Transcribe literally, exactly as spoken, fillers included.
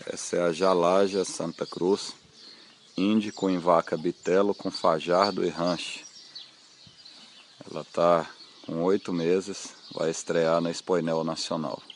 Essa é a Jalaja Santa Cruz, índico em vaca bitelo com fajardo e ranche. Ela está com oito meses, vai estrear na Expoinel Nacional.